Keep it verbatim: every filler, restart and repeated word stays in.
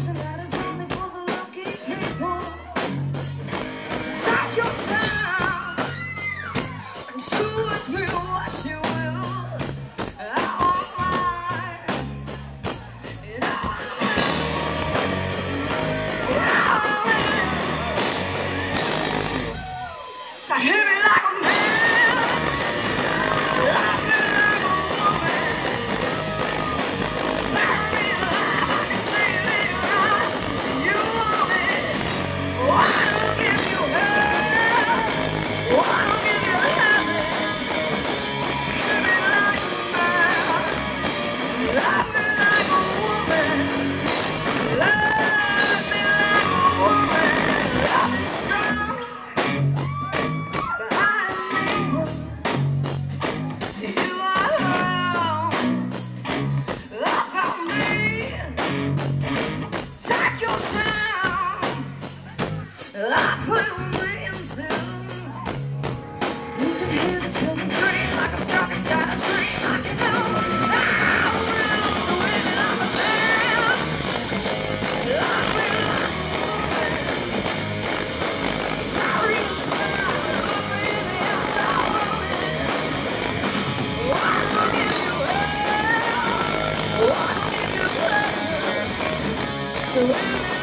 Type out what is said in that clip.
illusion that is only for the lucky people. Take your time and do with me what you will. I want mine, and I want it. So hit me like a man, love me like a woman, marry me alive. I can see it in your eyes. You want it. Oh, I don't give you hell. Oh, I don't give you heaven. Hit me like a man, love me like a woman, love me like a woman. Love is strong, but I am evil. You are wrong about me. Take your time. I put me into. You can hear the children scream like a shark inside a tree. I can do. I will the women of the band. I will like a woman. Marry inside, love me in the outside woman. Oh, I don't give you hell. Oh, I don't give you pleasure. So